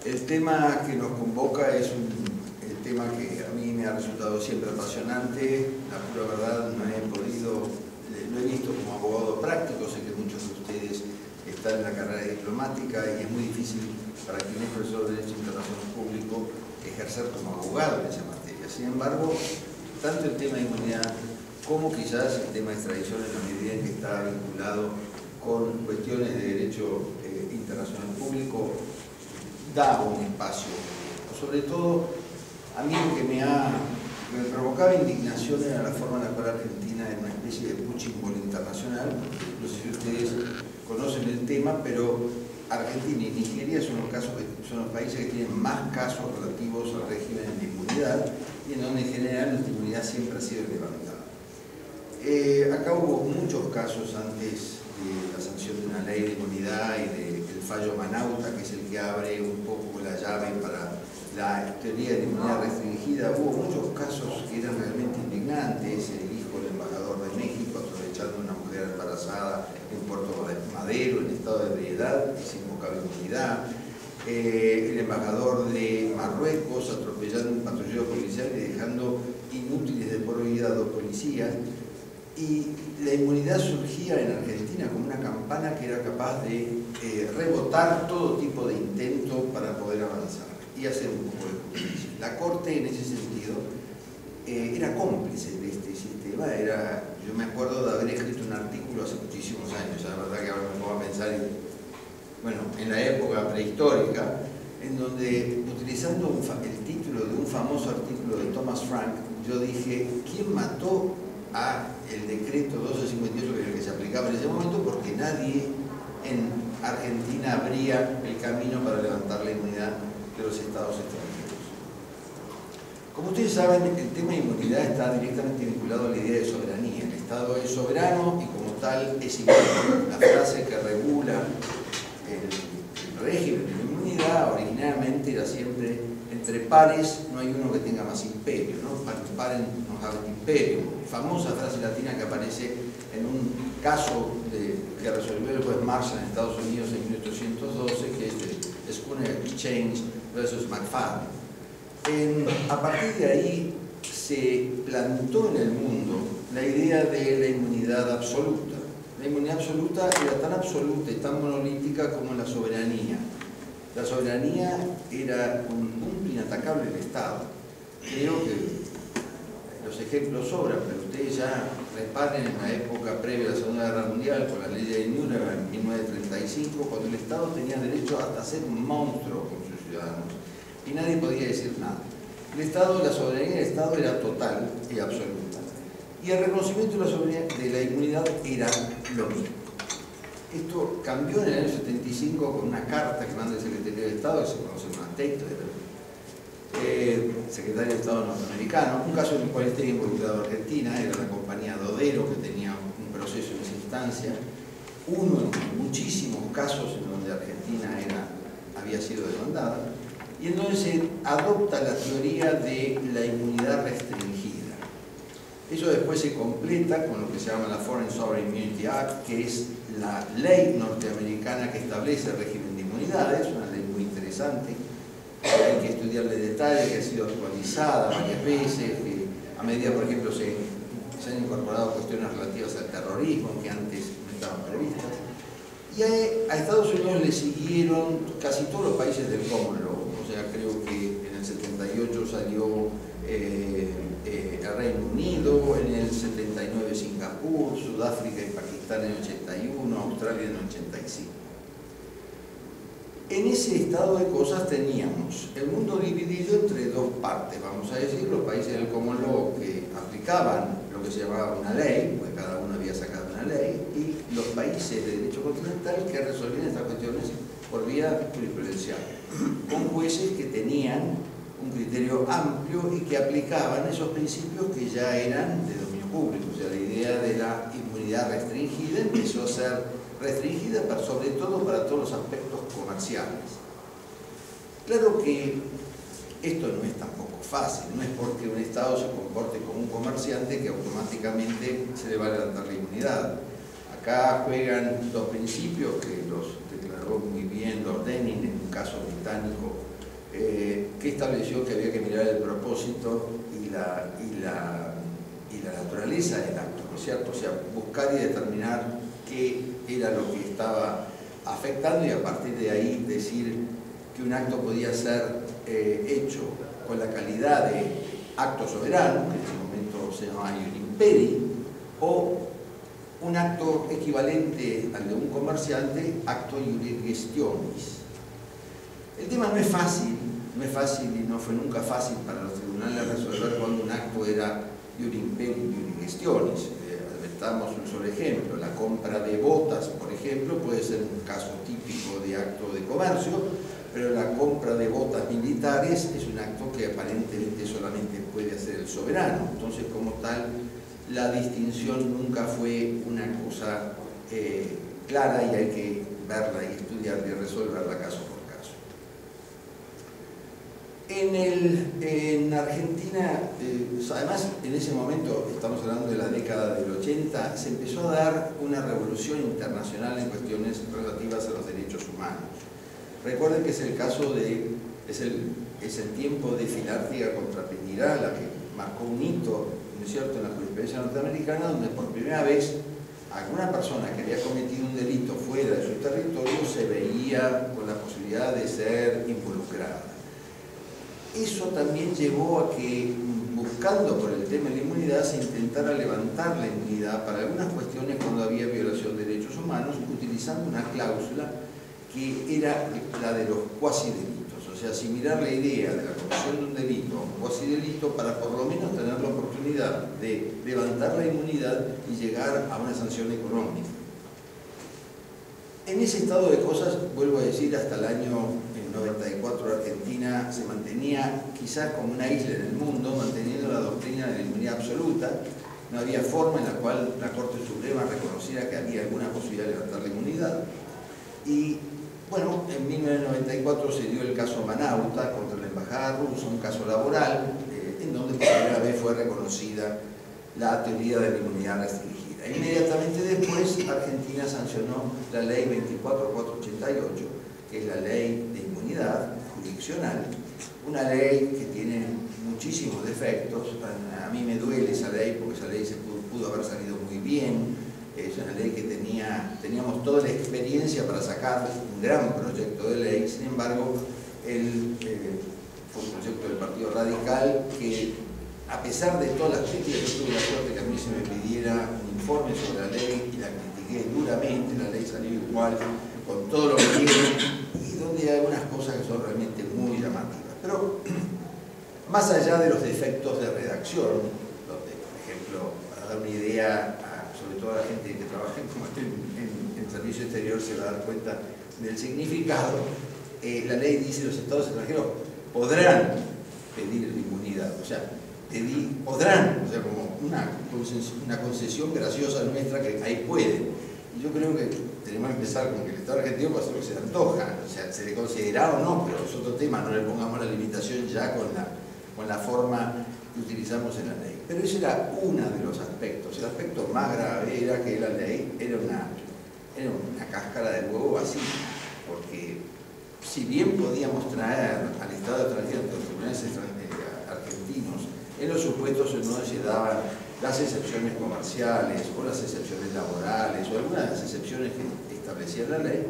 El tema que nos convoca es el tema que a mí me ha resultado siempre apasionante. La pura verdad, no he podido, lo he visto como abogado práctico. Sé que muchos de ustedes están en la carrera diplomática y es muy difícil para quien es profesor de Derecho Internacional Público ejercer como abogado en esa materia. Sin embargo, tanto el tema de inmunidad como quizás el tema de extradición, en la medida en que está vinculado con cuestiones de derecho internacional público, da un espacio. Sobre todo, a mí lo que me provocaba indignación era la forma en la cual Argentina era una especie de punching ball internacional. No sé si ustedes conocen el tema, pero Argentina y Nigeria son los países que tienen más casos relativos al régimen de inmunidad y en donde en general la inmunidad siempre ha sido levantada. Acá hubo muchos casos antes de la sanción de una ley de inmunidad y del fallo Manauta, que es el que abre un poco la llave para la teoría de inmunidad restringida. Hubo muchos casos que eran realmente indignantes. El hijo del embajador de México aprovechando una mujer embarazada en Puerto Madero en estado de ebriedad y sin invocaba inmunidad. El embajador de Marruecos atropellando un patrullero policial y dejando inútiles de por vida a 2 policías. Y la inmunidad surgía en Argentina como una campana que era capaz de rebotar todo tipo de intento para poder avanzar y hacer un poco de justicia. La Corte, en ese sentido, era cómplice de este sistema. Yo me acuerdo de haber escrito un artículo hace muchísimos años, la verdad que ahora me pongo a pensar en la época prehistórica, en donde, utilizando el título de un famoso artículo de Thomas Frank, yo dije, ¿quién mató a el decreto 1258, que era el que se aplicaba en ese momento? Porque nadie en Argentina abría el camino para levantar la inmunidad de los estados extranjeros. Como ustedes saben, el tema de inmunidad está directamente vinculado a la idea de soberanía. El Estado es soberano y como tal es igual. La frase que regula el régimen de la inmunidad originalmente era siempre: entre pares no hay uno que tenga más imperio, ¿no? Paren nos habla imperio. Famosa frase latina que aparece en un caso que resolvió el juez Marshall en Estados Unidos en 1812, que es el Schooner Exchange versus McFadden. A partir de ahí se plantó en el mundo la idea de la inmunidad absoluta. La inmunidad absoluta era tan absoluta y tan monolítica como la soberanía. La soberanía era un punto inatacable del Estado. Creo que los ejemplos sobran, pero ustedes ya reparen en la época previa a la Segunda Guerra Mundial, con la ley de Nuremberg en 1935, cuando el Estado tenía derecho hasta ser un monstruo con sus ciudadanos y nadie podía decir nada. La soberanía del Estado era total y absoluta. Y el reconocimiento de la inmunidad era lo mismo. Esto cambió en el año 75 con una carta que manda el Secretario de Estado, que se conoce como una TEC, secretario de Estado norteamericano. Un caso en el cual estaba involucrado Argentina era la compañía Dodero, que tenía un proceso en esa instancia. Uno de muchísimos casos en donde Argentina había sido demandada. Y entonces se adopta la teoría de la inmunidad restringida. Eso después se completa con lo que se llama la Foreign Sovereign Immunity Act, que es la ley norteamericana que establece el régimen de inmunidades, una ley muy interesante, que hay que estudiarle en detalle, que ha sido actualizada varias veces, que a medida, por ejemplo, se han incorporado cuestiones relativas al terrorismo que antes no estaban previstas. Y a Estados Unidos le siguieron casi todos los países del Common Law. O sea, creo que en el 78 salió el Reino Unido, en el 79 Singapur, Sudáfrica y Pakistán en el 81, Australia en el 85. En ese estado de cosas teníamos el mundo dividido entre dos partes, vamos a decir, los países del Common Law que aplicaban lo que se llamaba una ley, pues cada uno había sacado una ley, y los países de derecho continental que resolvían estas cuestiones por vía jurisprudencial, con jueces que tenían un criterio amplio y que aplicaban esos principios que ya eran de dominio público. O sea, la idea de la inmunidad restringida empezó a ser restringida, pero sobre todo para todos los aspectos comerciales. Claro que esto no es tampoco fácil, no es porque un Estado se comporte como un comerciante que automáticamente se le va a levantar la inmunidad. Acá juegan dos principios que los declaró muy bien Lord Denning en un caso británico que estableció que había que mirar el propósito y la naturaleza del acto, ¿no es cierto? O sea, buscar y determinar qué era lo que estaba afectando y a partir de ahí decir que un acto podía ser hecho con la calidad de acto soberano, que en ese momento se llamaba iure imperii, o un acto equivalente al de un comerciante, acto iure gestionis. El tema no es fácil y no fue nunca fácil para los tribunales resolver cuando un acto era iure imperii y iure gestionis. Damos un solo ejemplo, la compra de botas, por ejemplo, puede ser un caso típico de acto de comercio, pero la compra de botas militares es un acto que aparentemente solamente puede hacer el soberano. Entonces, como tal, la distinción nunca fue una cosa clara y hay que verla y estudiarla y resolverla caso por caso. En Argentina, además en ese momento, estamos hablando de la década del 80, se empezó a dar una revolución internacional en cuestiones relativas a los derechos humanos. Recuerden que es el caso de, es el tiempo de Filártiga contra Peñirala, que marcó un hito, ¿no es cierto?, en la jurisprudencia norteamericana, donde por primera vez alguna persona que había cometido un delito fuera de su territorio se veía con la posibilidad de ser involucrada. Eso también llevó a que, buscando por el tema de la inmunidad, se intentara levantar la inmunidad para algunas cuestiones cuando había violación de derechos humanos, utilizando una cláusula que era la de los cuasidelitos, o sea, asimilar la idea de la comisión de un delito a un cuasidelito para por lo menos tener la oportunidad de levantar la inmunidad y llegar a una sanción económica. En ese estado de cosas, vuelvo a decir, hasta el año 94 Argentina se mantenía quizás como una isla en el mundo, manteniendo la doctrina de la inmunidad absoluta. No había forma en la cual la Corte Suprema reconociera que había alguna posibilidad de levantar la inmunidad. Y bueno, en 1994 se dio el caso Manauta contra la Embajada rusa, un caso laboral, en donde por primera vez fue reconocida la teoría de la inmunidad restringida. Inmediatamente después, Argentina sancionó la ley 24488, que es la ley de inmunidad jurisdiccional, una ley que tiene muchísimos defectos. A mí me duele esa ley porque esa ley se pudo haber salido muy bien. Es una ley que teníamos toda la experiencia para sacar un gran proyecto de ley. Sin embargo, fue un proyecto del Partido Radical que, a pesar de todas las críticas, yo tuve la suerte que a mí se me pidiera un informe sobre la ley y la critiqué duramente. La ley salió igual, con todo lo que tiene, y donde hay algunas cosas que son realmente muy llamativas. Pero, más allá de los defectos de redacción, donde, por ejemplo, para dar una idea, sobre todo a la gente que trabaja en servicio exterior se va a dar cuenta del significado, la ley dice que los estados extranjeros podrán pedir la inmunidad, o sea, podrán, o sea, como una concesión graciosa nuestra que ahí puede. Y yo creo que tenemos que empezar con que el Estado argentino puede hacer lo que se le antoja, o sea, se le considera o no, pero es otro tema, no le pongamos la limitación ya con la forma que utilizamos en la ley. Pero ese era uno de los aspectos. El aspecto más grave era que la ley era una cáscara de huevo vacía, porque si bien podíamos traer al Estado extranjero, a los tribunales argentinos, en los supuestos en donde se daban las excepciones comerciales o las excepciones laborales o algunas de las excepciones que establecía la ley,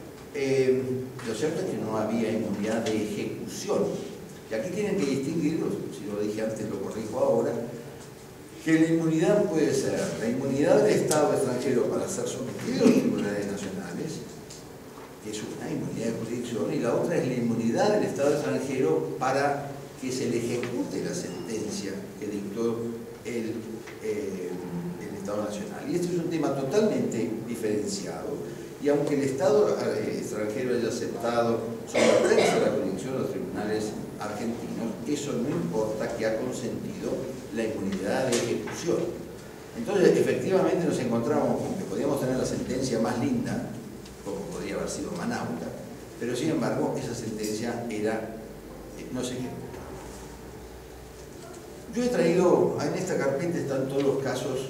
lo cierto es que no había inmunidad de ejecución. Y aquí tienen que distinguir, si lo dije antes lo corrijo ahora, que la inmunidad puede ser la inmunidad del Estado extranjero para ser sometido a los tribunales nacionales, que es una inmunidad de jurisdicción, y la otra es la inmunidad del Estado extranjero para que se le ejecute la sentencia que dictó el Estado Nacional. Y este es un tema totalmente diferenciado, y aunque el Estado extranjero haya aceptado someterse a la jurisdicción de los tribunales argentinos, eso no importa que ha consentido la inmunidad de ejecución. Entonces, efectivamente nos encontramos con que podíamos tener la sentencia más linda, como podría haber sido Manauta, pero sin embargo esa sentencia no se ejecutó. Yo he traído, en esta carpeta están todos los casos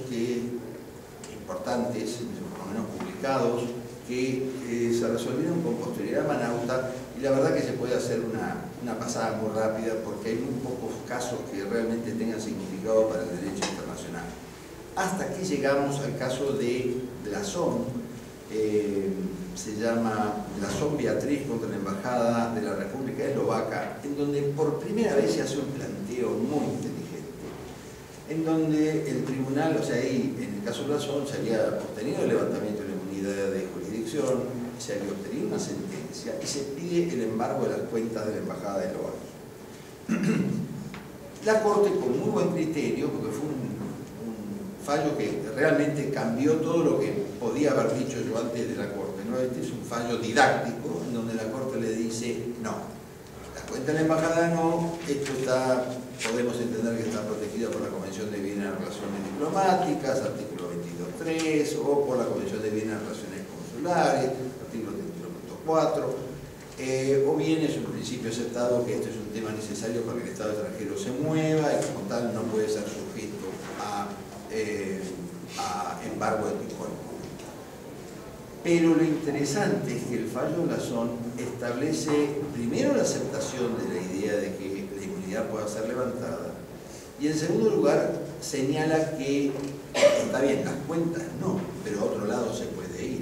importantes, por lo menos publicados, que se resolvieron con posterioridad a Manauta y la verdad que se puede hacer una pasada muy rápida porque hay muy pocos casos que realmente tengan significado para el derecho internacional. Hasta que llegamos al caso de Blasón, se llama Blasón Beatriz contra la Embajada de la República Eslovaca, en donde por primera vez se hace un planteo muy inteligente, en donde el tribunal, o sea, ahí en el caso Blasón se había obtenido el levantamiento de la inmunidad de jurisdicción, se había obtenido una sentencia y se pide el embargo de las cuentas de la Embajada de Eslovaquia. La Corte, con muy buen criterio, porque fue un fallo que realmente cambió todo lo que podía haber dicho yo antes de la Corte, ¿no? Este es un fallo didáctico en donde la Corte le dice no, la cuenta de la Embajada no, esto está, podemos entender que está protegido por la Convención de Viena de Relaciones Diplomáticas, artículo 22.3, o por la Convención de Viena de Relaciones Consulares, artículo 31.4, o bien es un principio aceptado que esto es un tema necesario para que el Estado extranjero se mueva y como tal no puede ser sujeto a embargo de tipo alguno. Pero lo interesante es que el fallo Blasón establece primero la aceptación de la idea de que la inmunidad pueda ser levantada y en segundo lugar señala que está bien, las cuentas no, pero a otro lado se puede ir.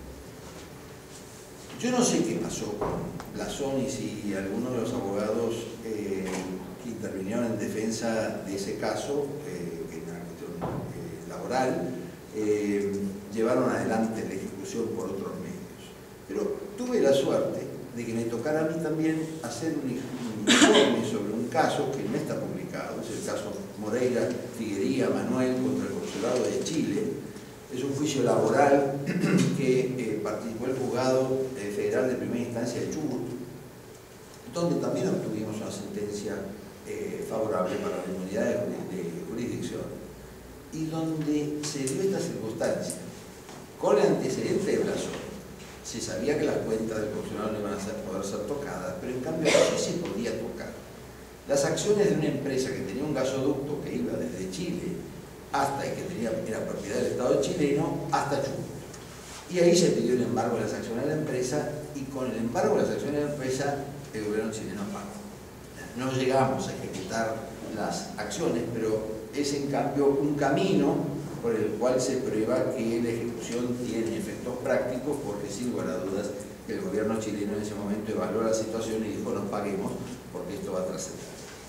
Yo no sé qué pasó con Blasón y si algunos de los abogados que intervinieron en defensa de ese caso, que era una cuestión laboral, llevaron adelante la ejecución por otros medios. Pero tuve la suerte de que me tocara a mí también hacer un informe sobre un caso que no está publicado, es el caso Moreira Figuería Manuel contra el Consulado de Chile. Es un juicio laboral que participó el juzgado federal de primera instancia de Chubut, donde también obtuvimos una sentencia favorable para la inmunidad de jurisdicción, y donde se dio esta circunstancia. Con el antecedente de Blasón, se sabía que las cuentas del consulado no iban a poder ser tocadas, pero en cambio sí se podía tocar. Las acciones de una empresa que tenía un gasoducto que iba desde Chile hasta que era propiedad del Estado chileno, hasta Chubut. Y ahí se pidió el embargo de las acciones de la empresa, y con el embargo de las acciones de la empresa, el gobierno chileno pagó. No llegamos a ejecutar las acciones, pero es en cambio un camino por el cual se prueba que la ejecución tiene efectos prácticos, porque sin lugar a dudas el gobierno chileno en ese momento evaluó la situación y dijo no paguemos porque esto va a trascender.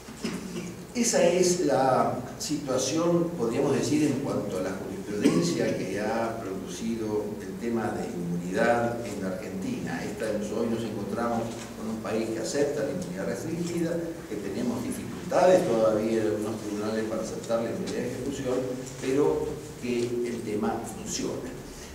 Esa es la situación, podríamos decir, en cuanto a la jurisprudencia que ha producido el tema de inmunidad en la Argentina. Hoy nos encontramos con un país que acepta la inmunidad restringida, que tenemos dificultades todavía en algunos tribunales para aceptar la inmunidad de ejecución, pero que el tema funciona.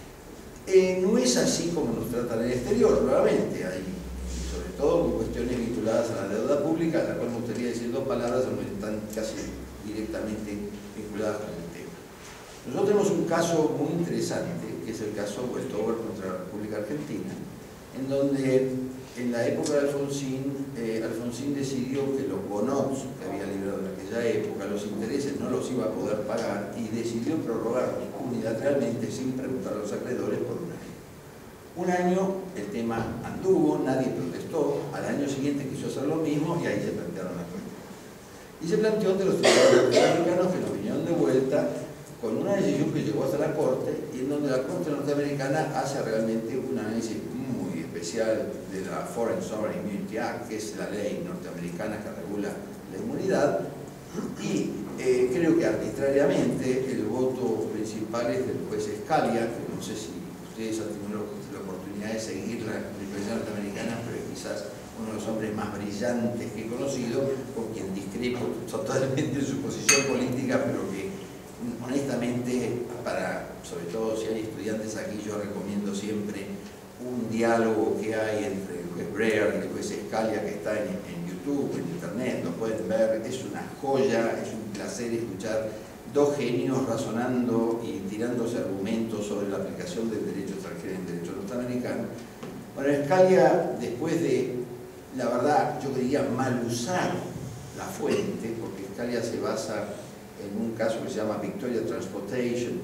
No es así como nos tratan en el exterior, nuevamente, hay sobre todo con cuestiones vinculadas a la deuda pública, a la cual me gustaría decir dos palabras, aunque están casi directamente vinculadas con el tema. Nosotros tenemos un caso muy interesante, que es el caso Westover contra la República Argentina, en donde en la época de Alfonsín, Alfonsín decidió que los bonos que había librado en aquella época, los intereses no los iba a poder pagar y decidió prorrogar unilateralmente sin preguntar a los acreedores por un año. Un año el tema anduvo, nadie protestó, al año siguiente quiso hacer lo mismo y ahí se plantearon las cuentas. Y se planteó ante los tribunales norteamericanos, que nos vinieron de vuelta con una decisión que llegó hasta la Corte, y en donde la Corte norteamericana hace realmente un análisis muy especial de la Foreign Sovereign Immunity Act, que es la ley norteamericana que regula la inmunidad, y creo que arbitrariamente el voto principal es del juez Scalia, que no sé si ustedes han tenido la oportunidad de seguir la jurisprudencia norteamericana, pero es quizás uno de los hombres más brillantes que he conocido, con quien discrepo totalmente en su posición política, pero que honestamente, sobre todo si hay estudiantes aquí, yo recomiendo siempre un diálogo que hay entre el juez Breyer y el juez Scalia, que está en YouTube, en internet, lo pueden ver, es una joya, es un placer escuchar dos genios razonando y tirándose argumentos sobre la aplicación del derecho extranjero en derecho norteamericano. Bueno, Scalia, después de, la verdad, yo diría mal usar la fuente, porque Scalia se basa en un caso que se llama Victoria Transportation,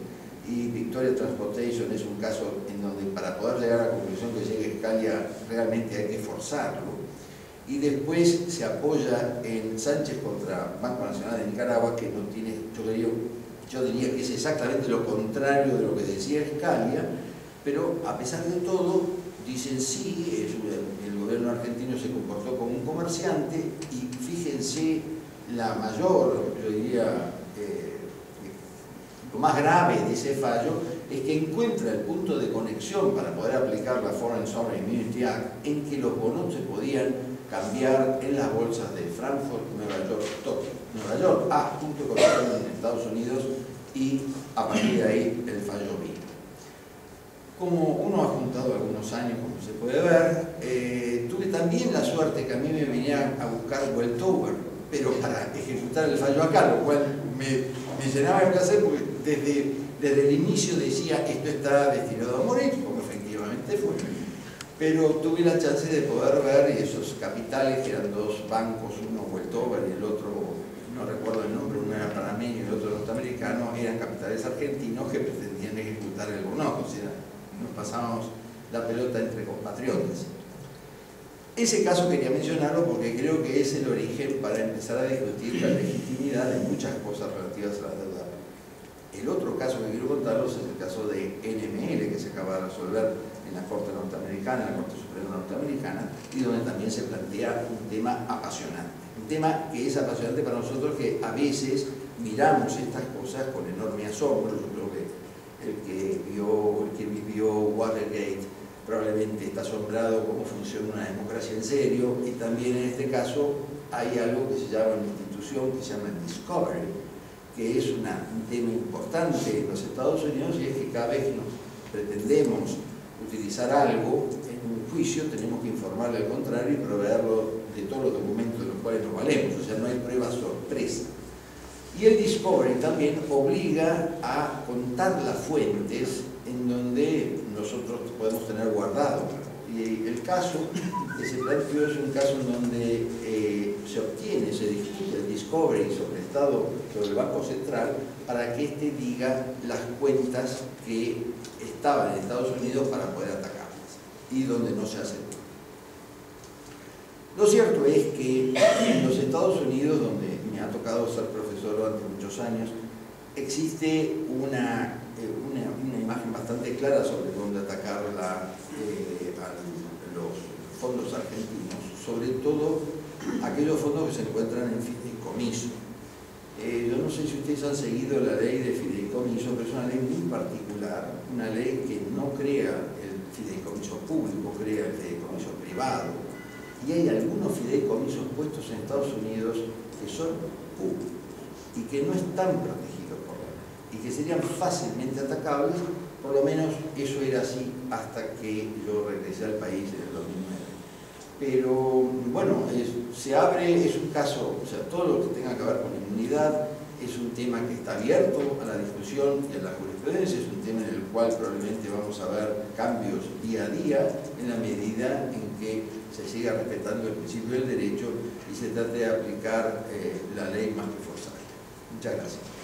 y Victoria Transportation es un caso en donde para poder llegar a la conclusión que llegue Scalia realmente hay que forzarlo. Y después se apoya en Sánchez contra Banco Nacional de Nicaragua, que no tiene, yo diría que es exactamente lo contrario de lo que decía Scalia, pero a pesar de todo dicen sí, el gobierno argentino se comportó como un comerciante, y fíjense la mayor, yo diría, lo más grave de ese fallo es que encuentra el punto de conexión para poder aplicar la Foreign Sovereign Immunity Act en que los bonos se podían cambiar en las bolsas de Frankfurt, Nueva York, Tokio. Nueva York A punto de conexión en Estados Unidos, y a partir de ahí el fallo vino. Como uno ha juntado algunos años, como se puede ver, tuve también la suerte que a mí me venían a buscar Weltover, pero para ejecutar el fallo acá, lo cual me llenaba de placer, porque desde el inicio decía esto está destinado a morir, como efectivamente fue. Pero tuve la chance de poder ver esos capitales, que eran dos bancos, uno Weltover y el otro, no recuerdo el nombre, uno era panameño y el otro norteamericano, eran capitales argentinos que pretendían ejecutar el bono, o sea, nos pasábamos la pelota entre compatriotas. Ese caso quería mencionarlo porque creo que es el origen para empezar a discutir la legitimidad de muchas cosas relativas a la deuda. El otro caso que quiero contarlos es el caso de NML, que se acaba de resolver en la Corte Norteamericana, en la Corte Suprema Norteamericana, y donde también se plantea un tema apasionante. Un tema que es apasionante para nosotros, que a veces miramos estas cosas con enorme asombro. Yo creo que el que vivió Watergate probablemente está asombrado cómo funciona una democracia en serio, y también en este caso hay algo que se llama una institución que se llama Discovery, que es un tema importante en los Estados Unidos, y es que cada vez que nos pretendemos utilizar algo en un juicio tenemos que informarle al contrario y proveerlo de todos los documentos de los cuales nos valemos, o sea, no hay prueba sorpresa. Y el Discovery también obliga a contar las fuentes en donde nosotros podemos tener guardado. Y el caso que se planteó es un caso en donde se discute el Discovery sobre el Banco Central, para que éste diga las cuentas que estaban en Estados Unidos para poder atacarlas, y donde no se hace. Lo cierto es que en los Estados Unidos, donde me ha tocado ser profesor durante muchos años, existe una imagen bastante clara sobre dónde atacar a los fondos argentinos, sobre todo aquellos fondos que se encuentran en fideicomiso. Yo no sé si ustedes han seguido la ley de fideicomiso, pero es una ley muy particular, una ley que no crea el fideicomiso público, crea el fideicomiso privado. Y hay algunos fideicomisos puestos en Estados Unidos que son públicos y que no están protegidos por la ley, y que serían fácilmente atacables. Por lo menos eso era así hasta que yo regresé al país en el 2009. Pero bueno, se abre, es un caso, o sea, todo lo que tenga que ver con inmunidad es un tema que está abierto a la discusión y a la jurisprudencia, es un tema en el cual probablemente vamos a ver cambios día a día en la medida en que se siga respetando el principio del derecho y se trate de aplicar la ley más que forzada. Muchas gracias.